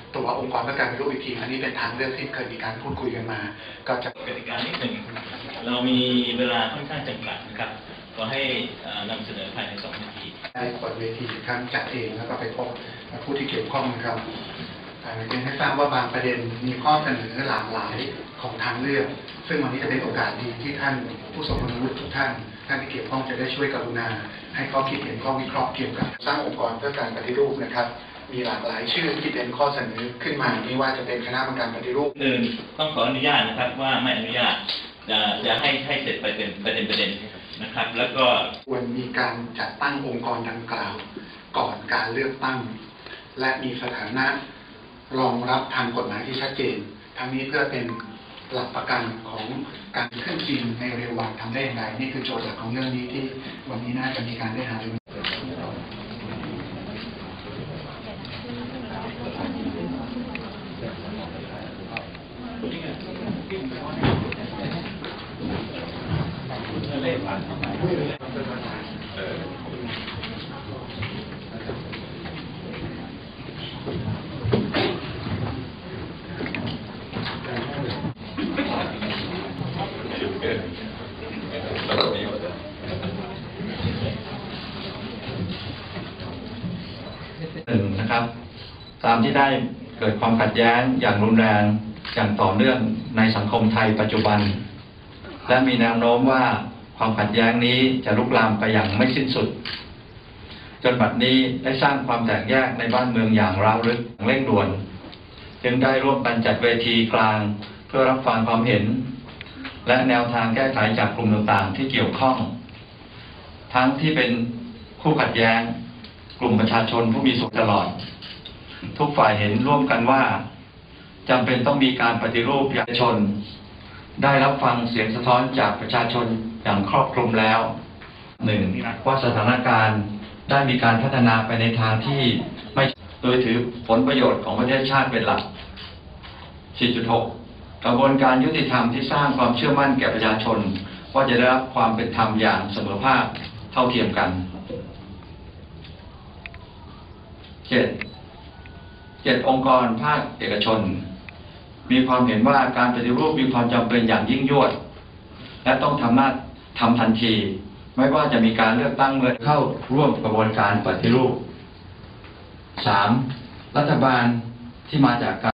ตัวองค์กรเพื่อการปฏิรูปอีกทีอันนี้เป็นทางเลือกที่เคยมีการพูดคุยกันมาก็จะกติกานิดหนึ่งเรามีเวลาค่อนข้างจำกัดนะครับก็ให้นำเสนอภายใน2 นาทีได้เปิดเวทีทั้งจัดเองแล้วก็ไปพบผู้ที่เกี่ยวข้องนะครับเรียนให้ทราบว่าบางประเด็นมีข้อเสนอหลากหลายของทางเลือกซึ่งวันนี้จะเป็นโอกาสดีที่ท่านผู้ทรงคุณวุฒิทุกท่านที่เกี่ยวข้องจะได้ช่วยกรุณาให้ข้อคิดเห็นข้อวิเคราะห์เกี่ยวกับสร้างองค์กรเพื่อการปฏิรูปนะครับมีหลากหลายชื่อที่เป็นข้อเสนอขึ้นมาไม่ว่าจะเป็นคณะกรรมการปฏิรูปต้องขออนุญาตนะครับว่าไม่อนุญาตจะให้เสร็จไปเป็นประเด็นนะครับแล้วก็ควรมีการจัดตั้งองค์กรดังกล่าวก่อนการเลือกตั้งและมีสถานะรองรับทางกฎหมายที่ชัดเจนทั้งนี้เพื่อเป็นหลักประกันของการขึ้นจริงในเร็ววันทำได้อย่างไรนี่คือโจทย์หลักของเรื่องนี้ที่วันนี้น่าจะมีการได้หารือนะครับตามที่ได้เกิดความขัดแย้งอย่างรุนแรงอย่างต่อเนื่องในสังคมไทยปัจจุบันและมีแนวโน้มว่าความขัดแย้งนี้จะลุกลามไปอย่างไม่สิ้นสุดจนบัดนี้ได้สร้างความแตกแยกในบ้านเมืองอย่างร้าวลึกเร่งด่วนจึงได้ร่วมกันจัดเวทีกลางเพื่อรับฟังความเห็นและแนวทางแก้ไขจากกลุ่มต่างๆที่เกี่ยวข้องทั้งที่เป็นคู่ขัดแย้งกลุ่มประชาชนผู้มีส่วนตลอดทุกฝ่ายเห็นร่วมกันว่าจำเป็นต้องมีการปฏิรูปประชาชนได้รับฟังเสียงสะท้อนจากประชาชนอย่างครอบคลุมแล้ว1ว่าสถานการณ์ได้มีการพัฒนาไปในทางที่ไม่โดยถือผลประโยชน์ของประเทศชาติเป็นหลัก 4.6 กระบวนการยุติธรรมที่สร้างความเชื่อมั่นแก่ประชาชนว่าจะได้รับความเป็นธรรมอย่างเสมอภาคเท่าเทียมกัน7 องค์กรภาคเอกชนมีความเห็นว่าการปฏิรูปมีความจำเป็นอย่างยิ่งยวดและต้องทำทันทีไม่ว่าจะมีการเลือกตั้งเมื่อเข้าร่วมกระบวนการปฏิรูป 3. รัฐบาลที่มาจากการ